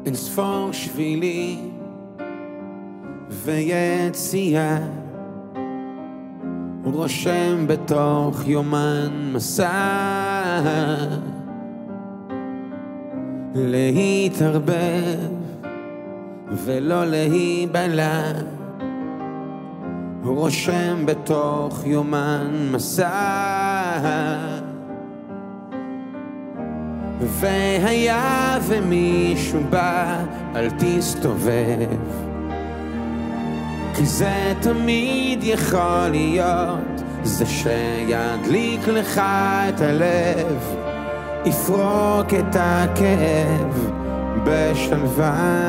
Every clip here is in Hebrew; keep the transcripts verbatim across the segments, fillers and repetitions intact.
אין ספור שבילים ויציאה, הוא רושם בתוך יומן מסע להתערבב ולא להיבלע, הוא רושם בתוך יומן מסע. והיה ומישהו בא, אל תסתובב, כי זה תמיד יכול להיות, זה שידליק לך את הלב, יפרוק את הכאב בשלווה.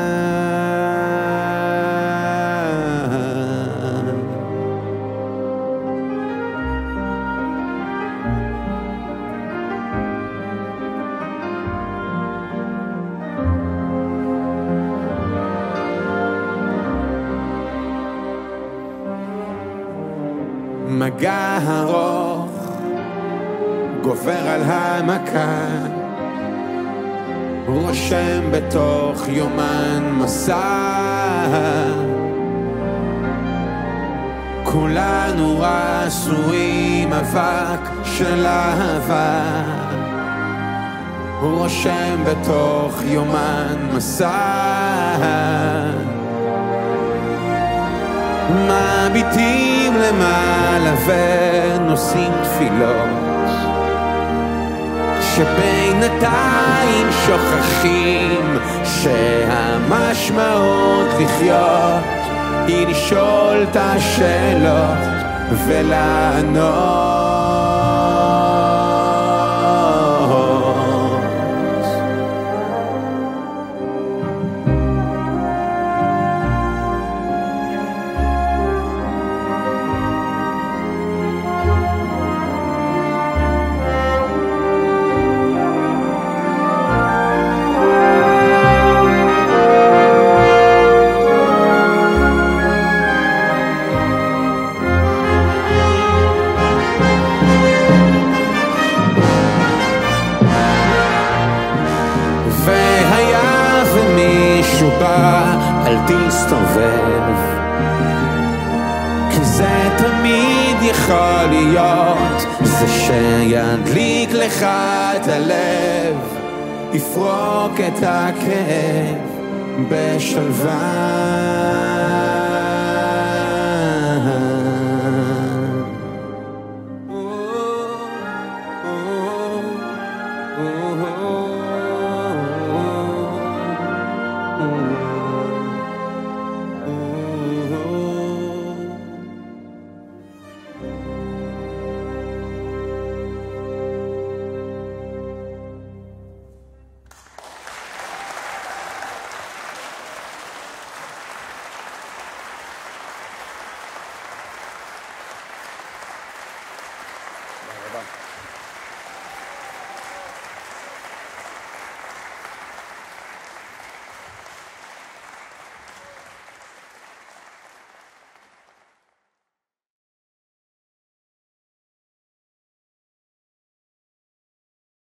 מגע ארוך גובר על המכה, הוא רושם בתוך יומן מסע, כולנו עשויים אבק של אהבה, הוא רושם בתוך יומן מסע. מביטים למעלה ונושאים תפילות, שבינתיים שוכחים שהמשמעות לחיות היא לשאול את השאלות ולענות. והיה ומישהו בא, אל תסתובב, כי זה תמיד יכול להיות, זה שידליק לך את הלב, יפרוק את הכאב בשלווה.